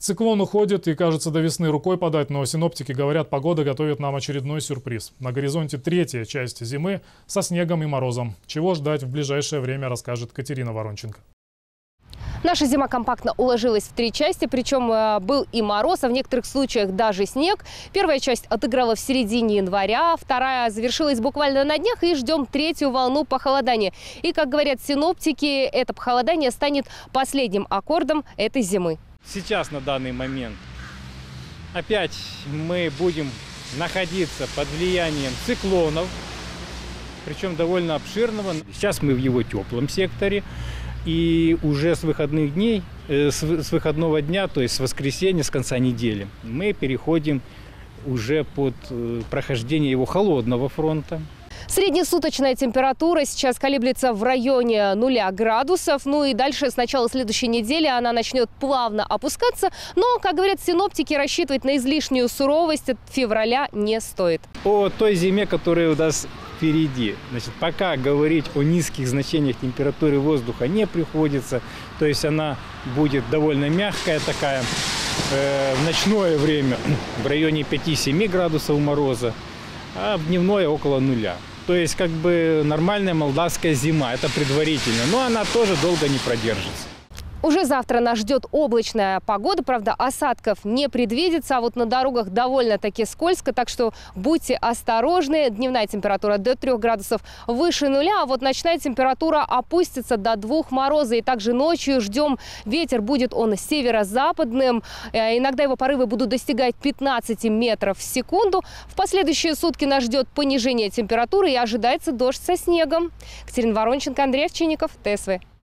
Циклон уходит и, кажется, до весны рукой подать, но синоптики говорят, погода готовит нам очередной сюрприз. На горизонте третья часть зимы со снегом и морозом. Чего ждать в ближайшее время, расскажет Катерина Воронченко. Наша зима компактно уложилась в 3 части, причем был и мороз, а в некоторых случаях даже снег. Первая часть отыграла в середине января, вторая завершилась буквально на днях, и ждем третью волну похолодания. И, как говорят синоптики, это похолодание станет последним аккордом этой зимы. Сейчас, на данный момент, опять мы будем находиться под влиянием циклонов, причем довольно обширного. Сейчас мы в его теплом секторе. И уже с выходных дней, с выходного дня, то есть с воскресенья, с конца недели, мы переходим уже под прохождение его холодного фронта. Среднесуточная температура сейчас колеблется в районе 0 градусов. Ну и дальше с начала следующей недели она начнет плавно опускаться. Но, как говорят синоптики, рассчитывать на излишнюю суровость от февраля не стоит. О той зиме, которая у нас впереди. Значит, пока говорить о низких значениях температуры воздуха не приходится. То есть она будет довольно мягкая такая. В ночное время в районе 5-7 градусов мороза, а в дневное около 0. То есть как бы нормальная молдавская зима, это предварительно, но она тоже долго не продержится. Уже завтра нас ждет облачная погода, правда, осадков не предвидится, а вот на дорогах довольно-таки скользко, так что будьте осторожны. Дневная температура до 3 градусов выше 0, а вот ночная температура опустится до 2 мороза. И также ночью ждем, ветер будет он северо-западным, иногда его порывы будут достигать 15 метров в секунду. В последующие сутки нас ждет понижение температуры и ожидается дождь со снегом. Катерина Воронченко, Андрей Овчинников, ТСВ.